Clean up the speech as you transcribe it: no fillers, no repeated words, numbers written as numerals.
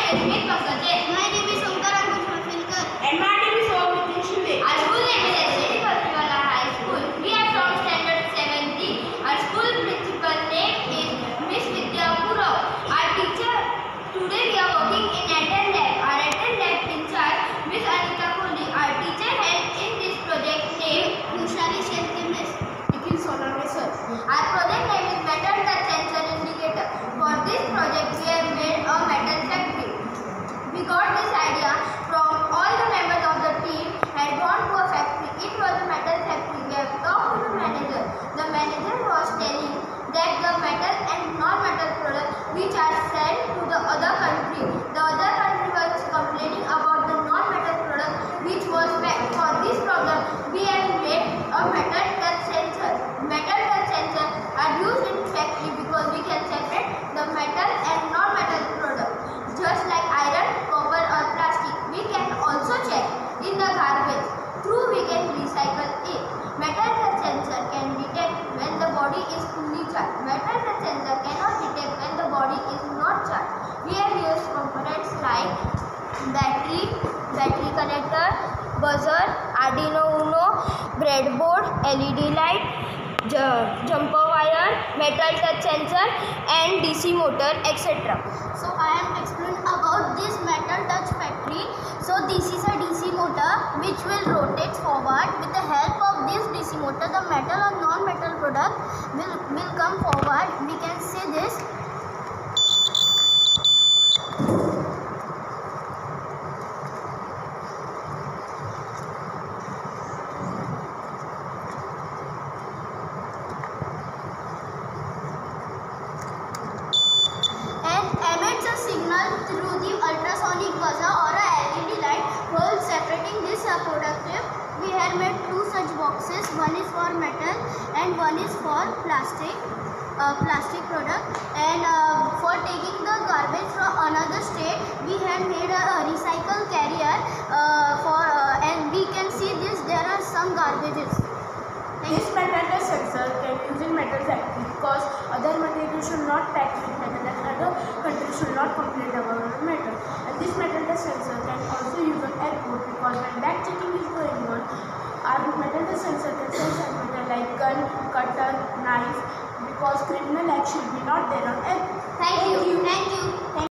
Rajmit Pankaj. My name is Omkar Ankush Mafilkar. And my name is Soumya Shinde. Our school name is S.J. Pattiwala High School. We are from standard 7D. Our school principal name is Miss Vidya Purao. Our teacher, today we are working in Airtel Lab. Our Airtel Lab in charge, Miss Anita Kohli. Our teacher helped in this project name, Ushali Shetty Miss. Nikhil Sonaway sir. Our project name is Metal Touch Sensor Indicator. For this project, we have made a metal factory. We got this idea from all the members of the team had gone to a factory. It was a metal factory. We have talked to the manager. The manager was telling that the metal and non-metal products which are sent to the other country. The other country was complaining about the non-metal product which was packed. For this problem, we have made a metal touch sensor. Metal touch sensors are used in factory because we can separate the metal and non-metal product. Just like iron, copper or plastic, we can also check in the garbage. Through we can recycle it. Metal touch sensor can detect when the body is fully charged. Metal touch sensor cannot detect when the body is not charged. We have used components like battery connector, buzzer, Arduino Uno, breadboard, LED light, jumper wire, metal touch sensor and DC motor, etc. So I am explaining about this metal touch factory. So this is a DC motor which will rotate forward. With the help of this DC motor, the metal or non-metal product will come forward. We can see this. Through the ultrasonic buzzer or a LED light hole separating this product. We have made two such boxes. One is for metal and one is for plastic product. And for taking the garbage from another state, we have made a recycle carrier and we can see this. There are some garbages. This metal touch sensor can use in metal factory because other materials should not pack with metal and other countries should not complain about metal. And this metal touch sensor can also use on airport because when bag checking is going on, our metal touch sensor can sense metal like gun, cutter, knife because criminal act should be not there on airport. Thank you.